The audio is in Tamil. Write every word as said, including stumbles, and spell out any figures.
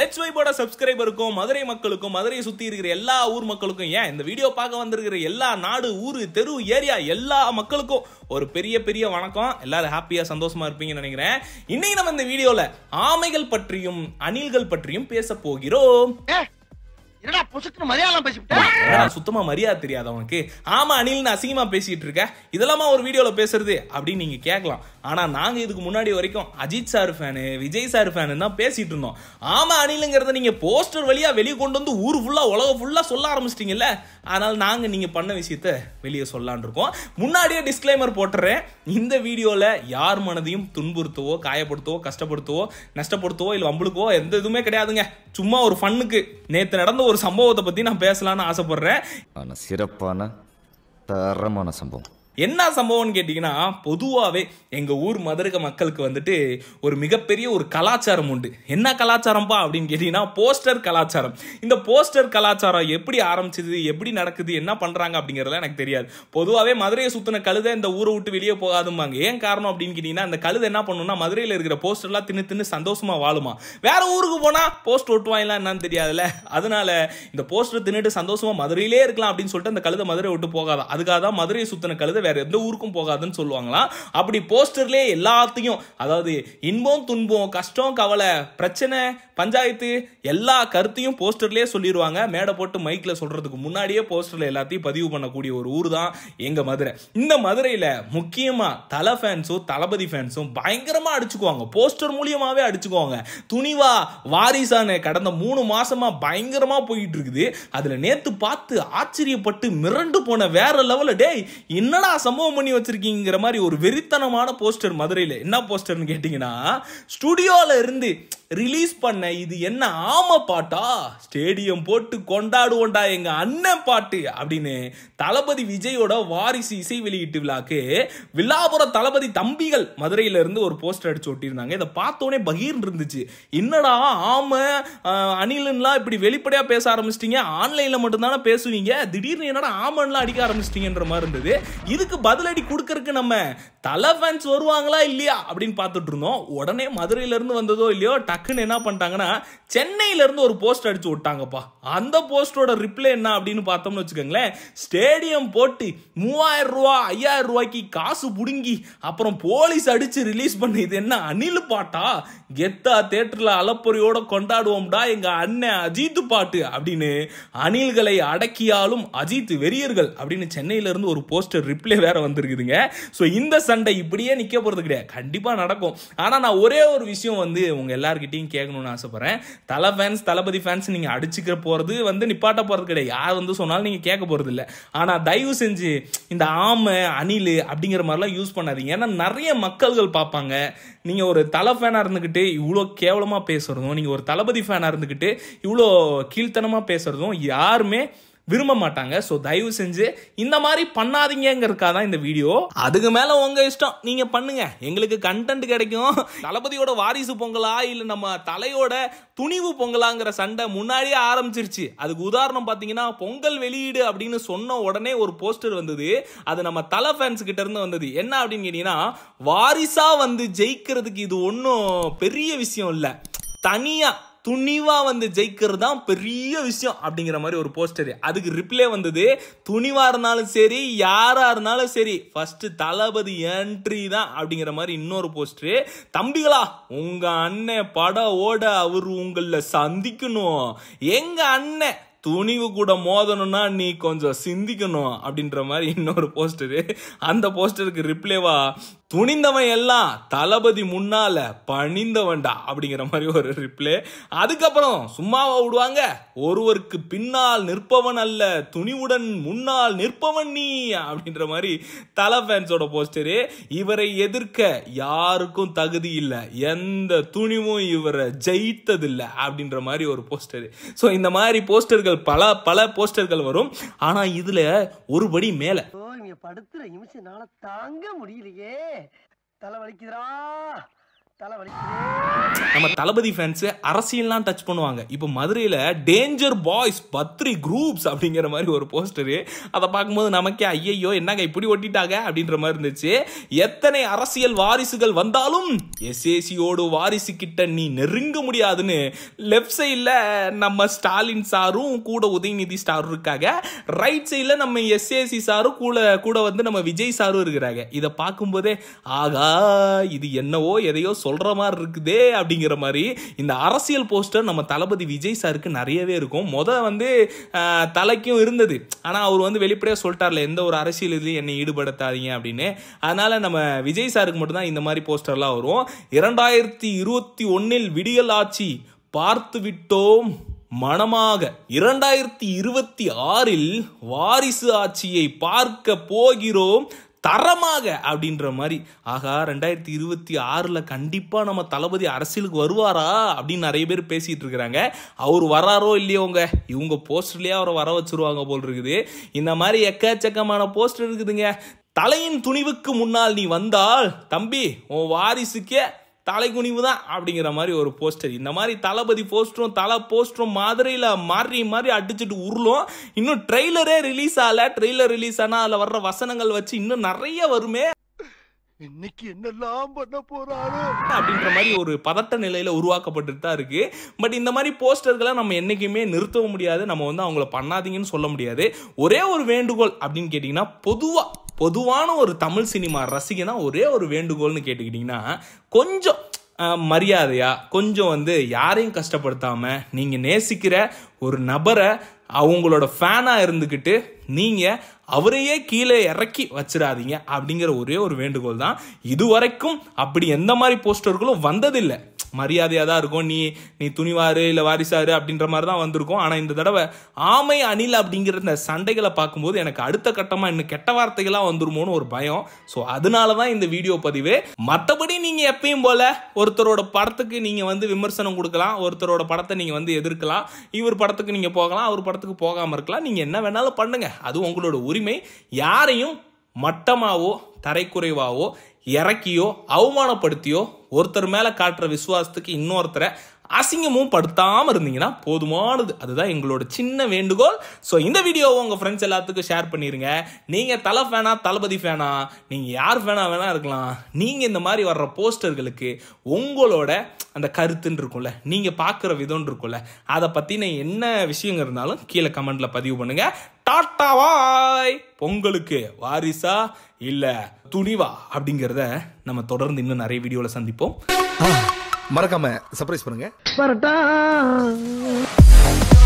லெட்ஸ் வைபோட சப்ஸ்கிரைபருக்கும் மதுரை மக்களுக்கும் மதுரையை சுத்தி இருக்கிற எல்லா ஊர் மக்களுக்கும் ஏன் இந்த வீடியோ பார்க்க வந்திருக்கிற எல்லா நாடு ஊரு தெரு ஏரியா எல்லா மக்களுக்கும் ஒரு பெரிய பெரிய வணக்கம். எல்லாரும் ஹாப்பியா சந்தோஷமா இருப்பீங்கன்னு நினைக்கிறேன். இன்னைக்கு நம்ம இந்த வீடியோல ஆமைகள் பற்றியும் அணில்கள் பற்றியும் பேச போகிறோம். சுத்தமா மரியாதை தெரியாது அவனுக்கு. ஆமா அணில்னு அசிங்கமா பேசிட்டு இருக்க, இதெல்லாமா ஒரு வீடியோல பேசுறது அப்படின்னு நீங்க கேட்கலாம். ஆனா நாங்க இதுக்கு முன்னாடி வரைக்கும் Ajith sir fan Vijay sir fan தான் பேசிட்டு இருந்தோம். ஆமா அணிலுங்கிறத நீங்க போஸ்டர் வழியா வெளியே கொண்டு வந்து ஊர் ஃபுல்லா உலகம் ஃபுல்லா சொல்ல ஆரம்பிச்சிட்டீங்கல்ல, அதனால நாங்க நீங்க பண்ண விஷயத்த வெளியே சொல்லான் இருக்கோம். முன்னாடியே டிஸ்க்ளைமர் போட்டுறேன், இந்த வீடியோல யார் மனதையும் துன்புறுத்தவோ காயப்படுத்தவோ கஷ்டப்படுத்தவோ நஷ்டப்படுத்தவோ இல்ல வம்புளுக்கோ எந்த இதுவுமே கிடையாதுங்க. சும்மா ஒரு ஃபன்னுக்கு நேத்து நடந்த ஒரு சம்பவத்தை பத்தி நான் பேசலாம்னு ஆசைப்படுறேன். சிறப்பான தரமான சம்பவம். என்ன சம்பவம்னு கேட்டீங்கன்னா, பொதுவாகவே எங்க ஊர் மதுரை மக்களுக்கு வந்துட்டு ஒரு மிகப்பெரிய ஒரு கலாச்சாரம் உண்டு. என்ன கலாச்சாரம்பா அப்படின்னு கேட்டீங்கன்னா, போஸ்டர் கலாச்சாரம். இந்த போஸ்டர் கலாச்சாரம் எப்படி ஆரம்பிச்சது, எப்படி நடக்குது, என்ன பண்றாங்க அப்படிங்கறதுலாம் எனக்கு தெரியாது. பொதுவாகவே மதுரையை சுத்தின கழுதை இந்த ஊரை விட்டு வெளியே போகாதும்பாங்க. ஏன் காரணம் அப்படின்னு கேட்டீங்கன்னா, அந்த கழுதை என்ன பண்ணும்னா மதுரையில் இருக்கிற போஸ்டர்லாம் தின்னு தின்னு சந்தோஷமா வாழுமா. வேற ஊருக்கு போனா போஸ்டர் ஒட்டுவாங்கலாம் என்னன்னு தெரியாதுல்ல. அதனால இந்த போஸ்டர் தின்னுட்டு சந்தோஷமா மதுரையிலே இருக்கலாம் அப்படின்னு சொல்லிட்டு அந்த கழுதை மதுரை விட்டு போகாதான். அதுக்காக தான் மதுரையை சுத்தின கழுதை வேற எந்த ஊருக்கும் போகாதுன்னு சொல்லுவாங்களாம். அப்படி போஸ்டர்லயே எல்லாத்தையும், அதாவது இன்பம் துன்பம் கஷ்டம் கவலை பிரச்சனை பஞ்சாயத்து எல்லா கருத்தையும் போஸ்டர்லயே சொல்லிடுவாங்க. மேடை போட்டு மைக்ல சொல்றதுக்கு முன்னாடியே போஸ்டர்ல எல்லாத்தையும் பதிவு பண்ணக்கூடிய ஒரு ஊர் தான் எங்க மதுரை. இந்த மதுரையில முக்கியமா தல ஃபேன்ஸும் தளபதி ஃபேன்ஸும் பயங்கரமா அடிச்சுக்குவாங்க. போஸ்டர் மூலியமாவே அடிச்சுக்குவாங்க. துணிவா வாரிசான கடந்த மூணு மாசமா பயங்கரமா போயிட்டு இருக்குது. அதுல நேத்து பார்த்து ஆச்சரியப்பட்டு மிரண்டு போன வேற லெவல்ல டேய் என்னடா சம்பவம் பண்ணி வச்சிருக்கீங்கிற மாதிரி ஒரு வெறித்தனமான போஸ்டர் மதுரையில. என்ன போஸ்டர்னு கேட்டீங்கன்னா, ஸ்டுடியோல இருந்து ரிலீஸ் பண்ண இது என்ன ஆம பாட்டா, ஸ்டேடியம் போட்டு கொண்டாடுவோண்டா எங்க அண்ணன் பாட்டு அப்படின்னு தளபதி விஜயோட வாரிசு இசை வெளியீட்டு விழாக்கு விழாபுர தளபதி தம்பிகள் மதுரையில இருந்து ஒரு போஸ்டர் அடிச்சு ஒட்டியிருந்தாங்க. இதை பார்த்தோன்னே பகீர் இருந்துச்சு. என்னடா ஆம அணிலன்லாம் இப்படி வெளிப்படையா பேச ஆரம்பிச்சிட்டீங்க, ஆன்லைன்ல மட்டும் தானே பேசுவீங்க, திடீர்னு என்னடா ஆமன்லாம் அடிக்க ஆரம்பிச்சிட்டீங்கன்ற மாதிரி இருந்தது. இதுக்கு பதிலடி கொடுக்கறதுக்கு நம்ம தல ஃபேன்ஸ் வருவாங்களா இல்லையா அப்படின்னு பார்த்துட்டு இருந்தோம். உடனே மதுரையில இருந்து வந்ததோ இல்லையோ டக்குன்னு என்ன பண்ணிட்டாங்கன்னா சென்னையில இருந்து ஒரு போஸ்ட் அடிச்சு விட்டாங்கப்பா. அந்த போஸ்டோட ரிப்ளை என்ன அப்படின்னு பார்த்தோம்னு வச்சுக்கோங்களேன், ஸ்டேடியம் போட்டு மூவாயிரம் ரூபாய் ஐயாயிரம் ரூபாய்க்கு காசு புடுங்கி அப்புறம் போலீஸ் அடிச்சு ரிலீஸ் பண்ண இது என்ன அணில் பாட்டா, கெத்தா தியேட்டர்ல அலப்பொறியோட கொண்டாடுவோம்டா எங்க அண்ணன் அஜித் பாட்டு அப்படின்னு அணில்களை அடக்கியாலும் அஜித் வெறியர்கள் அப்படின்னு சென்னையில இருந்து ஒரு போஸ்டர் ரிப்ளை வேற வந்திருக்குதுங்க. ஸோ இந்த சண்டை இப்படியே நிக்க போறது கிடையாது, கண்டிப்பா நடக்கும். ஆனா நான் ஒரே ஒரு விஷயம் வந்து உங்க எல்லார்கிட்டையும் கேட்கணும்னு ஆசைப்படுறேன். தல ஃபேன்ஸ் தளபதி ஃபேன்ஸ் நீங்க அடிச்சுக்கிற போறது வந்து நிப்பாட்ட போறது கிடையாது. யார் வந்து சொன்னாலும் நீங்க கேட்க போறது இல்லை. ஆனா தயவு செஞ்சு இந்த ஆமை அணில் அப்படிங்கிற மாதிரிலாம் யூஸ் பண்ணாதீங்க. ஏன்னா நிறைய மக்கள்கள் பார்ப்பாங்க. நீங்க ஒரு தல ஃபேனா இருந்துகிட்டு இவ்வளோ கேவலமா பேசுறதும், நீங்க ஒரு தளபதி ஃபேனா இருந்துகிட்டு இவ்வளோ கீழ்த்தனமா பேசுறதும் யாருமே விரும்ப மாட்டாங்க. ஸோ தயவு செஞ்சு இந்த மாதிரி பண்ணாதீங்கிறதுக்காக தான் இந்த வீடியோ. அதுக்கு மேல உங்க இஷ்டம், நீங்க பண்ணுங்க, எங்களுக்கு கண்டென்ட் கிடைக்கும். தளபதியோட வாரிசு பொங்கலா இல்ல நம்ம தலையோட துணிவு பொங்கலாங்கிற சண்டை முன்னாடியே ஆரம்பிச்சிருச்சு. அதுக்கு உதாரணம் பாத்தீங்கன்னா, பொங்கல் வெளியீடு அப்படின்னு சொன்ன உடனே ஒரு போஸ்டர் வந்தது. அது நம்ம தல ஃபேன்ஸ் கிட்ட இருந்து வந்தது. என்ன அப்படின்னு கேட்டீங்கன்னா, வாரிசா வந்து ஜெயிக்கிறதுக்கு இது ஒன்றும் பெரிய விஷயம் இல்லை, தனியா துணிவா வந்து ஜெயிக்கிறது தான் பெரிய விஷயம் அப்படிங்கிற மாதிரி ஒரு போஸ்டர். அதுக்கு ரிப்ளை வந்தது, துணிவா இருந்தாலும் சரி யாரா இருந்தாலும் சரி ஃபர்ஸ்ட் தளபதி என்ட்ரி தான் அப்படிங்கிற மாதிரி இன்னொரு போஸ்டர். தம்பிகளா உங்க அண்ணன் பட ஓட அவர் உங்கள சந்திக்கணும், எங்க அண்ணன் துணிவு கூட மோதணும்னா நீ கொஞ்சம் சிந்திக்கணும் அப்படின்ற மாதிரி இன்னொரு போஸ்டரு. அந்த போஸ்டருக்கு ரிப்ளைவா, துணிந்தவன் எல்லாம் தளபதி முன்னால பணிந்தவன்டா அப்படிங்கிற மாதிரி ஒரு ரிப்ளை. அதுக்கப்புறம் சும்மாவா விடுவாங்க, ஒருவருக்கு பின்னால் நிற்பவன் அல்ல துணிவுடன் முன்னால் நிற்பவன் நீ அப்படின்ற மாதிரி தல ஃபேன்ஸோட போஸ்டரு. இவரை எதிர்க்க யாருக்கும் தகுதி இல்லை, எந்த துணிவும் இவரை ஜெயித்ததில்லை அப்படின்ற மாதிரி ஒரு போஸ்டரு. ஸோ இந்த மாதிரி போஸ்டர்கள் பல பல போஸ்டர்கள் வரும். ஆனா இதுல ஒருபடி மேல படுத்துற நிமிஷம் தாங்க முடியலையே, தலை வலிக்குதுடா நம்ம தளபதி ஃபேன்ஸ் அரசியல்லாம் டச் பண்ணுவாங்க. இப்போ மதுரையில் டேஞ்சர் பாய்ஸ் பத்ரி குரூப்ஸ் அப்படிங்கிற மாதிரி ஒரு போஸ்டரு, அதை பார்க்கும்போது நமக்கே ஐயையோ என்னங்க இப்படி ஒட்டிட்டாங்க அப்படின்ற மாதிரி இருந்துச்சு. எத்தனை அரசியல் வாரிசுகள் வந்தாலும் எஸ்ஏசியோடு வாரிசு கிட்ட நீ நெருங்க முடியாதுன்னு லெஃப்ட் சைடில் நம்ம ஸ்டாலின் சாரும் கூட உதயநிதி சாரும் இருக்காங்க. ரைட் சைடில் நம்ம எஸ்ஏசி சாரும் கூட கூட வந்து நம்ம விஜய் சாரும் இருக்கிறாங்க. இதை பார்க்கும்போதே ஆகா இது என்னவோ எதையோ சொல்ற மாதிரி இருக்குதே அப்படிங்கிற மாதிரி இந்த அரசியல் போஸ்டர் நம்ம தளபதி விஜய் சாருக்கு நிறையவே இருக்கும். முத வந்து தலைக்கும் இருந்தது, ஆனா அவர் வந்து வெளிப்படையா சொல்லிட்டார்ல எந்த ஒரு அரசியல் இதுலயும் என்னை ஈடுபடுத்தாதீங்க அப்படின்னு. அதனால நம்ம விஜய் சாருக்கு மட்டும்தான் இந்த மாதிரி போஸ்டர்லாம் வரும். இரண்டாயிரத்தி இருபத்தி ஒன்னில் விடியல் ஆட்சி பார்த்து விட்டோம் மனமாக, இரண்டாயிரத்தி இருபத்தி ஆறில் வாரிசு ஆட்சியை பார்க்க போகிறோம் தரமாக அப்படின்ற மாதிரி. ஆகா ரெண்டாயிரத்தி இருபத்தி ஆறுல கண்டிப்பா நம்ம தளபதி அரசியலுக்கு வருவாரா அப்படின்னு நிறைய பேர் பேசிட்டு இருக்கிறாங்க. அவர் வராரோ இல்லையோங்க, இவங்க போஸ்டர்லயே அவரை வர வச்சிருவாங்க போல் இருக்குது. இந்த மாதிரி எக்கச்சக்கமான போஸ்டர் இருக்குதுங்க. தலையின் துணிவுக்கு முன்னால் நீ வந்தால் தம்பி உன் வாரிசுக்கே தலைக்குனிவு தான் அப்படிங்கிற மாதிரி ஒரு போஸ்டர். இந்த மாதிரி தளபதி போஸ்டரும் தலை போஸ்டரும் மதுரையில் மாறி மாறி அடிச்சுட்டு உருளும். இன்னும் ட்ரெய்லரே ரிலீஸ் ஆகல. ட்ரெய்லர் ரிலீஸ் ஆனால் அதில் வர்ற வசனங்கள் வச்சு இன்னும் நிறைய வருமே. இன்னைக்கு என்னெல்லாம் பண்ண போறாரோ அப்படின்ற மாதிரி ஒரு பதட்ட நிலையில உருவாக்கப்பட்டு தான் இருக்கு. பட் இந்த மாதிரி போஸ்டர்களை நம்ம என்னைக்குமே நிறுத்தவும் முடியாது, நம்ம வந்து அவங்கள பண்ணாதீங்கன்னு சொல்ல முடியாது. ஒரே ஒரு வேண்டுகோள் அப்படின்னு கேட்டீங்கன்னா, பொதுவா பொதுவான ஒரு தமிழ் சினிமா ரசிகனா ஒரே ஒரு வேண்டுகோள்னு கேட்டுக்கிட்டீங்கன்னா, கொஞ்சம் மரியாதையா கொஞ்சம் வந்து யாரையும் கஷ்டப்படுத்தாம நீங்க நேசிக்கிற ஒரு நபரை அவங்களோட ஃபேனா இருந்துக்கிட்டு நீங்க அவரையே கீழே இறக்கி வச்சிடாதீங்க அப்படிங்கிற ஒரே ஒரு வேண்டுகோள் தான். இதுவரைக்கும் அப்படி எந்த மாதிரி போஸ்டர்களும் வந்ததில்லை. மரியாதையாக தான் இருக்கும், நீ நீ துணிவாரு இல்லை வாரிசாரு அப்படின்ற மாதிரி தான் வந்திருக்கும். ஆனால் இந்த தடவை ஆமை அணில் அப்படிங்கிற இந்த சண்டைகளை பார்க்கும்போது எனக்கு அடுத்த கட்டமாக இன்னும் கெட்ட வார்த்தைகளாக வந்துருமோன்னு ஒரு பயம். ஸோ அதனால தான் இந்த வீடியோ பதிவு. மற்றபடி நீங்கள் எப்பயும் போல ஒருத்தரோட படத்துக்கு நீங்கள் வந்து விமர்சனம் கொடுக்கலாம், ஒருத்தரோட படத்தை நீங்கள் வந்து எதிர்க்கலாம், இவர் படத்துக்கு நீங்கள் போகலாம், அவர் படத்துக்கு போகாமல் இருக்கலாம். நீங்கள் என்ன வேணாலும் பண்ணுங்க, அது உங்களோட உரிமை. யாரையும் மட்டமாவோ தரைக்குறைவாவோ இறக்கியோ அவமானப்படுத்தியோ ஒருத்தர் மேல காட்டுற விசுவாசத்துக்கு இன்னொருத்தரை அசிங்கமும் படுத்தாம இருந்தீங்கன்னா போதுமானது. அதுதான் எங்களோட சின்ன வேண்டுகோள். ஸோ இந்த வீடியோவை உங்க ஃப்ரெண்ட்ஸ் எல்லாத்துக்கும் ஷேர் பண்ணிருங்க. நீங்க தலை ஃபேனா தளபதி ஃபேனா நீங்க யார் ஃபேனா வேணா இருக்கலாம். நீங்க இந்த மாதிரி வர்ற போஸ்டர்களுக்கு உங்களோட அந்த கருத்துன்னு இருக்கும்ல, நீங்க பாக்குற விதம் இருக்கும்ல, அதை பத்தின என்ன விஷயங்க இருந்தாலும் கீழே கமெண்ட்ல பதிவு பண்ணுங்க. Tata bye. பொங்கலுக்கு வாரிசா இல்ல துணிவா அப்படிங்கிறத நம்ம தொடர்ந்து இன்னும் நிறைய வீடியோல சந்திப்போம். மறக்காம சர்ப்ரைஸ் பண்ணுங்க. வரட்டா.